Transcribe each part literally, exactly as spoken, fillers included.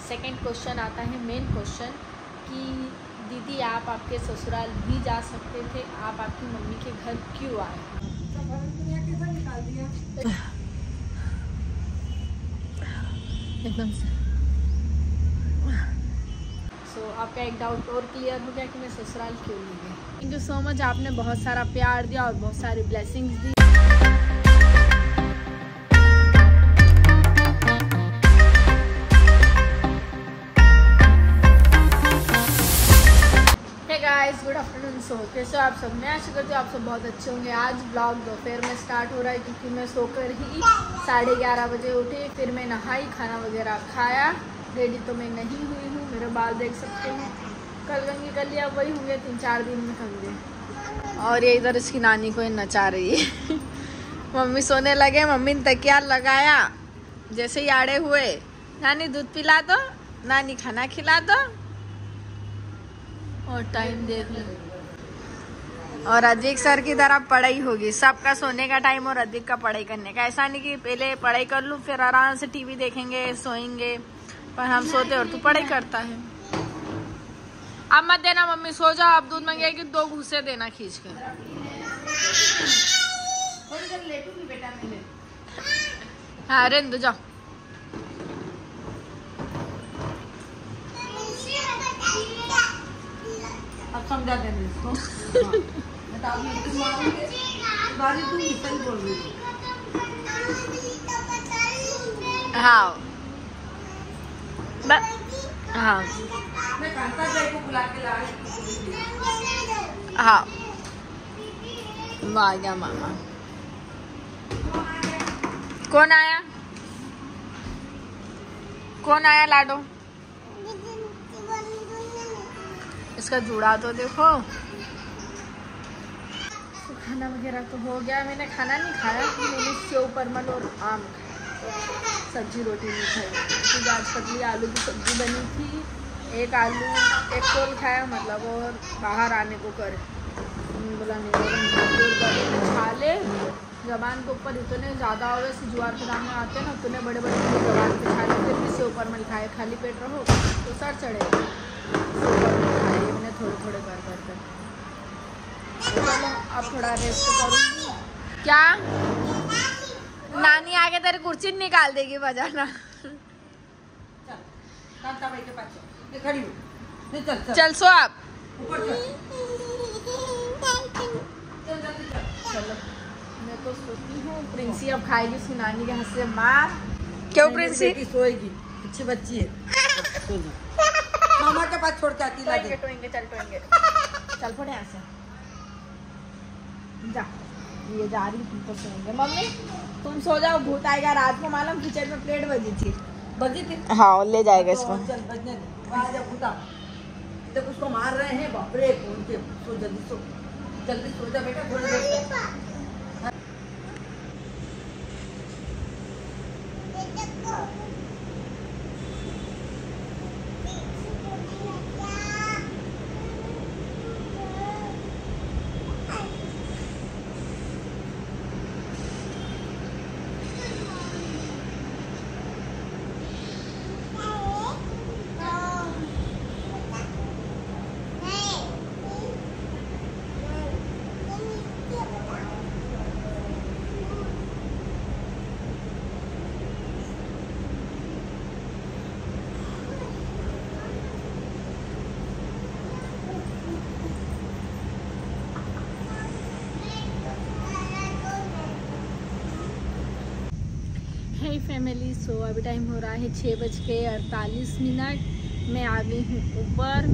Second question आता है, main question कि दीदी आप आपके ससुराल भी जा सकते थे, आप आपकी मम्मी के घर क्यों आए? एकदम से सो so, आपका एक डाउट और क्लियर हो गया कि मैं ससुराल क्यों नहीं गई। थैंक यू सो मच, आपने बहुत सारा प्यार दिया और बहुत सारी ब्लेसिंग्स दी। Hey guys, good afternoon. So कैसे हो आप सब? मैं आशा करती हूँ आप सब बहुत अच्छे होंगे। आज ब्लॉग दोपहर में स्टार्ट हो रहा है क्योंकि मैं सोकर ही साढ़े ग्यारह बजे उठी, फिर मैं नहाई, खाना वगैरह खाया। रेडी तो मैं नहीं हुई हूँ, मेरे बाल देख सकते हैं, कल कंघी कर लिया, वही होंगे तीन चार दिन में कंघे। और ये इधर इसकी नानी को नचा रही है। मम्मी सोने लगे, मम्मी ने तकिया लगाया, जैसे ही आड़े हुए, नानी दूध पिला दो, नानी खाना खिला दो, और टाइम देख लो। और अधिक सर की तरफ पढ़ाई होगी, सबका सोने का टाइम और अधिक का पढ़ाई करने का। ऐसा नहीं कि पहले पढ़ाई कर लूँ फिर आराम से टीवी देखेंगे, सोएंगे, पर हम सोते और तू पढ़ाई करता है। अब मत देना मम्मी, सो जाओ। अब दूध मांगेगी दो घूसे देना खींच कर। बेटा मिले। हाँ रेंदु जाओ। अब समझा देंगे इसको। हाँ। बारी तू सही बोल रही थी। हाँ हाँ मैं कांता जाए को बुला के ला रही। हाँ आ गया मामा। कौन आया? कौन आया लाडो? इसका जुड़ा तो देखो। तो खाना वगैरह तो हो गया। मैंने खाना नहीं खाया, मैंने सेव परमल और आम खाया, सब्जी रोटी नहीं खाई क्योंकि आज पतली आलू की सब्जी बनी थी। एक आलू एक कोल खाया, मतलब और बाहर आने को करे बोला नहीं खा ले। जबान के ऊपर इतने ज़्यादा हो वैसे ज्वार के दाने आते हैं ना, उतने बड़े बड़े जबान पे खा ले, फिर भी सेव परमल खाए। खाली पेट रहो तो सर चढ़ेगा। मैंने थोड़े थोड़े कर कर कर चलो अब थोड़ा रेस्ट करूँगी। क्या नानी आगे तेरी कुर्सी निकाल देगी बजाना। खड़ी चल, चल, चल सो आप। चलो मैं तो सोती हूँ प्रिंसी अब खाएगी उसकी नानी के हाथ से मार। क्यों प्रिंसी? सोएगी, अच्छी बच्ची है। मामा के पास छोड़ के आती है। टोएंगे टोएंगे चल टोएंगे चल पड़े यहाँ से जा। ये जा रही, तुम तो सोएंगे। मम्मी तुम सो जाओ, भूत आएगा रात को। मालूम किचन में प्लेट बजी थी बजी थी हाँ ले जाएगा इसको। चल बजने दे, भूता जब उसको मार रहे हैं। बाप रे, उनके सो जल्दी सो, जल्दी सो जा बेटा, थोड़ी देर। हे फैमिली, सो अभी टाइम हो रहा है छः बज के अड़तालीस मिनट। मैं आ गई हूँ ऊपर।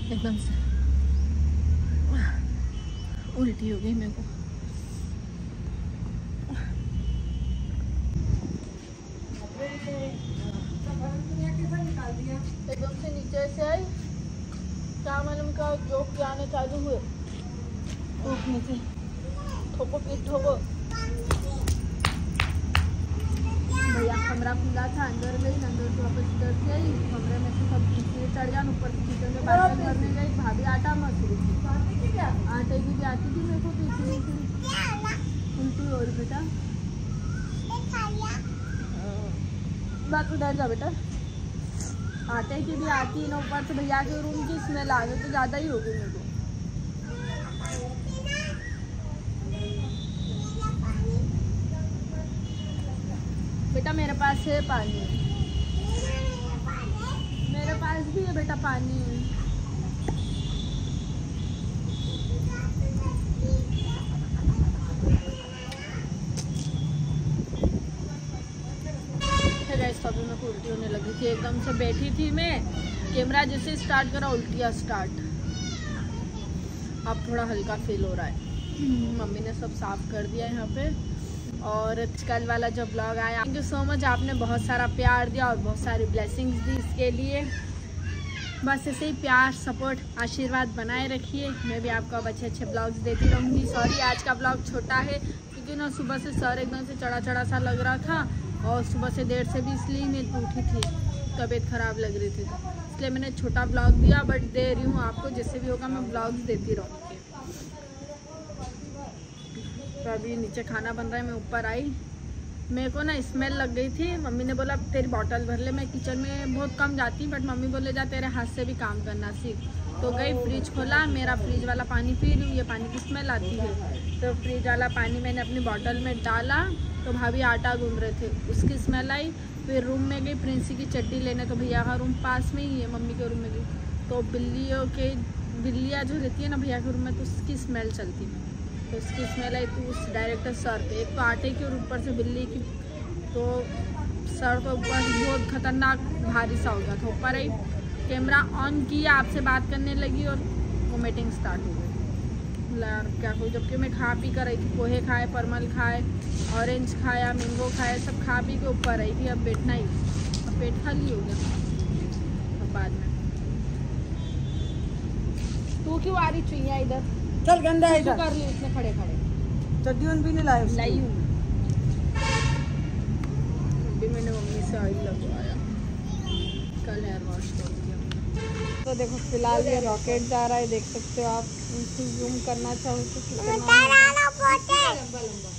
एकदम से उल्टी हो गई मेरे को। एकदम से नीचे से आई, क्या मालूम का जोक आने चालू हुए, टूटने से ठोको फिर ठोको। भैया कमरा खुला था, अंदर गई, अंदर से वापस इधर से आई, कमरे में से सब इसलिए चढ़ जान, ऊपर से किचन में बर्तन भरने गई, भाभी आटा मसूरी थी, आटे की भी आती थी मेरे को, तो इसलिए उल्टी और बेटा बात उधर जा बेटा, आटे की भी आती है ना, ऊपर से भैया के रूम की स्मेल आ गई तो ज़्यादा ही हो गई मेरे को। बेटा मेरे पास है पानी, मेरे पास भी है बेटा पानी। अभी मेरे को उल्टी होने लगी थी, एकदम से बैठी थी मैं, कैमरा जैसे स्टार्ट करा उल्टियाँ स्टार्ट। अब थोड़ा हल्का फील हो रहा है। मम्मी ने सब साफ कर दिया यहाँ पे। और कल वाला जो ब्लॉग आया, थैंक यू सो मच, आपने बहुत सारा प्यार दिया और बहुत सारी ब्लेसिंग्स दी, इसके लिए बस ऐसे ही प्यार सपोर्ट आशीर्वाद बनाए रखिए। मैं भी आपको अब अच्छे अच्छे ब्लॉग्स देती रहूँगी। सॉरी आज का ब्लॉग छोटा है क्योंकि ना सुबह से सर एकदम से चढ़ा चढ़ा सा लग रहा था और सुबह से देर से भी इसलिए मैं उठी थी, तबीयत ख़राब लग रही थी, इसलिए मैंने छोटा ब्लॉग दिया, बट दे रही हूँ आपको, जैसे भी होगा मैं ब्लॉग्स देती रहूँगी। तो अभी नीचे खाना बन रहा है, मैं ऊपर आई, मेरे को ना स्मेल लग गई थी। मम्मी ने बोला तेरी बॉटल भर ले, मैं किचन में बहुत कम जाती, बट मम्मी बोले जा तेरे हाथ से भी काम करना सीख। तो गई, फ्रिज खोला, मेरा फ्रिज वाला पानी पी रही हूँ, ये पानी की स्मेल आती है, तो फ्रिज वाला पानी मैंने अपनी बॉटल में डाला, तो भाभी आटा गूंद रहे थे, उसकी स्मेल आई। फिर रूम में गई प्रिंसी की चड्डी लेने, तो भैया का रूम पास में ही है, मम्मी के रूम में गई, तो बिल्लियों के बिल्लियाँ जो रहती है ना भैया के रूम में, तो उसकी स्मेल चलती है, तो उसकी स्मेल आई, तो उस डायरेक्टर सर पे, एक तो आटे की और ऊपर से बिल्ली की, तो सर तो ऊपर बहुत खतरनाक भारी सा हो गया था। ऊपर आई, कैमरा ऑन किया, आपसे बात करने लगी और वोमिटिंग स्टार्ट हो गई। यार क्या हो, जबकि मैं खा पी कर रही थी, पोहे खाए, परमल खाए, ऑरेंज खाया, मैंगो खाए, सब खा पी के ऊपर आई थी। अब बैठना ही, अब पेट खाली हो गया। अब बाद में तू क्यों आ रही चुईया इधर, चल गंदा है इधर कर ली उसने खड़े खड़े, चड्डी भी नहीं लाए लाई हूँ। अभी मैंने मम्मी से ऑयल लगवाया, कल हेयर वॉश कर दिया। तो देखो फिलहाल ये रॉकेट जा रहा है, देख सकते हो आप, इनको जूम करना चाहो तो कितना देखो जा रहा है,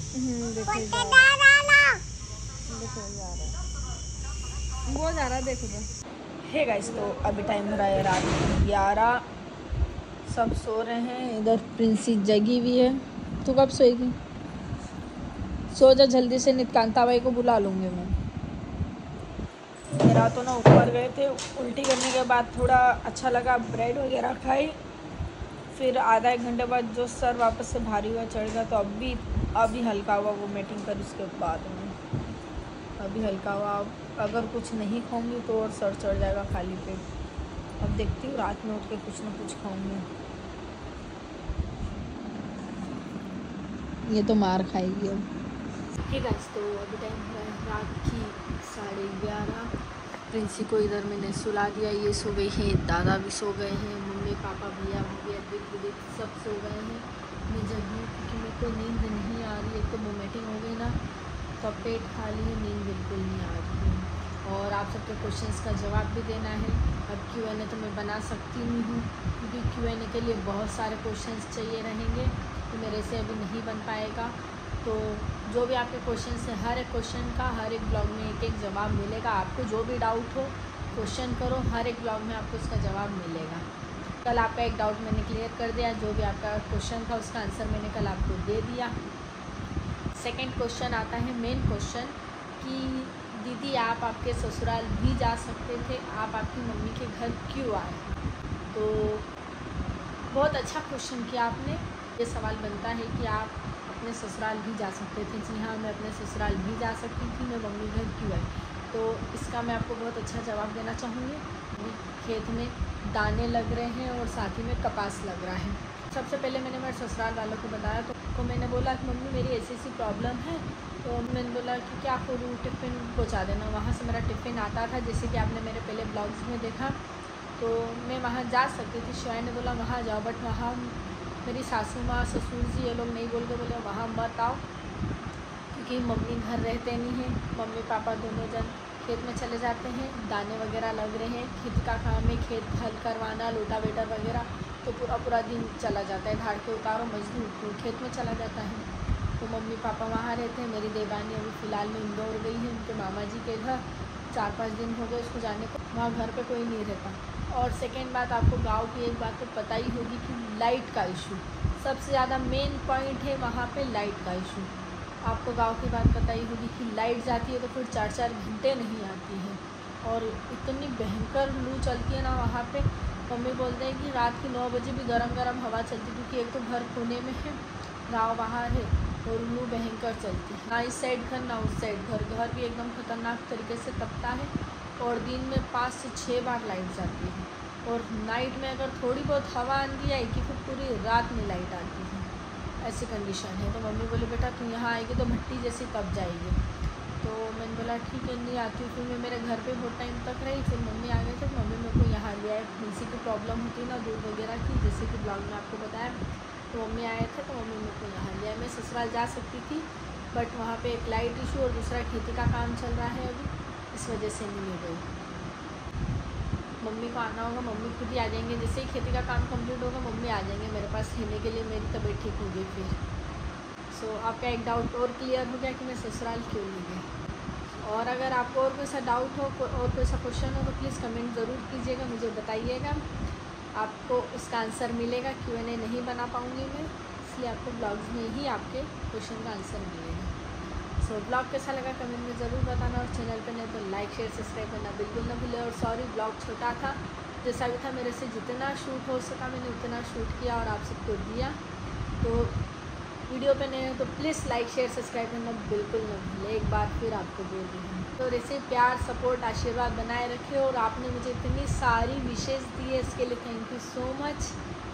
वो जा रहा है, देखो बस। हे गाइस, तो अभी टाइम हो रहा है रात ग्यारह, सब सो रहे हैं, इधर प्रिंसी जगी हुई है। तू कब सोएगी? सो जा जल्दी से, नित कांता भाई को बुला लूँगी मैं। मेरा तो ना ऊपर गए थे, उल्टी करने के बाद थोड़ा अच्छा लगा, ब्रेड वगैरह खाई, फिर आधा एक घंटे बाद जो सर वापस से भारी हुआ चढ़ गया, तो अभी अभी हल्का हुआ वोमिटिंग कर, उसके बाद में अभी हल्का हुआ। अगर कुछ नहीं खाऊंगी तो और सर चढ़ जाएगा खाली पेट। अब देखती हूँ रात में उठ के कुछ ना कुछ खाऊंगी। ये तो मार खाएगी अब। ठीक है, तो अभी टाइम है रात की साढ़े ग्यारह। प्रिंसी को इधर मैंने सुला दिया, ये सो गई है, दादा भी सो गए हैं, मम्मी पापा भैया भाभी अभी खुद सब सो गए हैं। मैं जब हूँ क्योंकि मेरे को नींद नहीं आ रही है, तो वोमिटिंग हो गई ना, तो पेट खाली है, नींद बिल्कुल नहीं आ रही है। और आप सबके क्वेश्चंस का जवाब भी देना है। अब क्यू एन ए तो मैं बना सकती नहीं हूँ क्योंकि क्यू एन ए के लिए बहुत सारे क्वेश्चंस चाहिए रहेंगे, तो मेरे से अभी नहीं बन पाएगा। तो जो भी आपके क्वेश्चन है, हर एक क्वेश्चन का हर एक ब्लॉग में एक एक जवाब मिलेगा। आपको जो भी डाउट हो क्वेश्चन करो, हर एक ब्लॉग में आपको उसका जवाब मिलेगा। कल आपका एक डाउट मैंने क्लियर कर दिया, जो भी आपका क्वेश्चन था उसका आंसर मैंने कल आपको दे दिया। सेकंड क्वेश्चन आता है मेन क्वेश्चन कि दीदी आप आपके ससुराल भी जा सकते थे, आप आपकी मम्मी के घर क्यों आए? तो बहुत अच्छा क्वेश्चन किया आपने। ये सवाल बनता है कि आप अपने ससुराल भी जा सकते थे। जी हाँ, मैं अपने ससुराल भी जा सकती थी, मैं मम्मी घर क्यों आई? तो इसका मैं आपको बहुत अच्छा जवाब देना चाहूँगी। खेत में दाने लग रहे हैं और साथ ही में कपास लग रहा है। सबसे पहले मैंने मेरे ससुराल वालों को बताया तो, तो मैंने बोला कि मम्मी मेरी ऐसी ऐसी प्रॉब्लम है। तो मैंने बोला कि क्या करूँ, टिफ़िन पहुँचा देना। वहाँ से मेरा टिफ़िन आता था, जैसे कि आपने मेरे पहले ब्लॉग्स में देखा। तो मैं वहाँ जा सकती थी। शिवाय ने बोला वहाँ जाओ, बट वहाँ मेरी सासू माँ ससुर जी ये लोग नहीं बोल के बोले वहाँ मत आओ, क्योंकि मम्मी घर रहते नहीं हैं। मम्मी पापा दोनों जन खेत में चले जाते हैं, दाने वगैरह लग रहे हैं, खेती का काम है, खेत हल करवाना, रोटावेटर वगैरह, तो पूरा पूरा दिन चला जाता है। धाड़ के उतारो मजदूर तो खेत में चला जाता है। तो मम्मी पापा वहाँ रहते हैं। मेरी देवानी अभी फ़िलहाल में इंदौर गई है उनके मामा जी के घर, चार पाँच दिन हो गए उसको जाने को। वहाँ घर पे कोई नहीं रहता। और सेकेंड बात, आपको गांव की एक बात तो पता ही होगी कि लाइट का इशू सबसे ज़्यादा मेन पॉइंट है। वहाँ पे लाइट का इशू आपको गांव की बात पता ही होगी कि लाइट जाती है तो फिर चार चार घंटे नहीं आती है, और इतनी भयंकर लू चलती है ना वहाँ पे। मम्मी बोलते हैं कि रात की नौ बजे भी गरम गरम हवा चलती, क्योंकि एक तो घर कोने में है, गाँव बाहर है, और लू भयंकर चलती है। ना इस साइड घर ना उस साइड घर। घर भी एकदम ख़तरनाक तरीके से तपता है, और दिन में पाँच से छः बार लाइट जाती है, और नाइट में अगर थोड़ी बहुत हवा आंधी आएगी फिर पूरी रात में लाइट आती है। ऐसी कंडीशन है। तो मम्मी बोले बेटा तू यहाँ आएगी तो भट्टी जैसी तप जाएगी। तो मैंने बोला ठीक है नहीं आती हूँ। फिर मैं मेरे घर पे बहुत टाइम तक रही, फिर मम्मी आ गए थे। मम्मी मेरे को यहाँ ले आए। तुलसी की प्रॉब्लम होती है ना दूध वगैरह की, जैसे कि ब्लॉग में आपको बताया। तो मम्मी आए थे तो मम्मी मेरे को यहाँ ले आए। मैं ससुराल जा सकती थी, बट वहाँ पे एक लाइट इशू और दूसरा खेती का काम चल रहा है अभी, इस वजह से नहीं गई। मम्मी को आना होगा, मम्मी खुद ही आ जाएंगे। जैसे ही खेती का काम कंप्लीट होगा मम्मी आ जाएंगे मेरे पास रहने के लिए। मेरी तबीयत ठीक हो गई फिर। सो so, आपका एक डाउट और क्लियर हो गया कि मैं ससुराल क्यों नहीं गई। और अगर आपको और कोई सा डाउट हो और कोई सा क्वेश्चन हो तो प्लीज़ कमेंट ज़रूर कीजिएगा, मुझे बताइएगा। आपको उसका आंसर मिलेगा। क्यू एन ए नहीं बना पाऊँगी मैं, इसलिए आपको ब्लॉग्स में ही आपके क्वेश्चन का आंसर मिलेगा। सो so, ब्लॉग कैसा लगा कमेंट में ज़रूर बताना, और चैनल पर नहीं तो लाइक शेयर सब्सक्राइब करना बिल्कुल ना भूलें। और सॉरी ब्लॉग छोटा था, जैसा भी था मेरे से जितना शूट हो सका मैंने उतना शूट किया और आप सबको दिया। तो वीडियो पे नहीं हो तो प्लीज़ लाइक शेयर सब्सक्राइब करना बिल्कुल ना भूलें। एक बार फिर आपको बोल रही हूँ, तो ऐसे प्यार सपोर्ट आशीर्वाद बनाए रखे। और आपने मुझे इतनी सारी विशेष दी है, इसके लिए थैंक यू सो मच।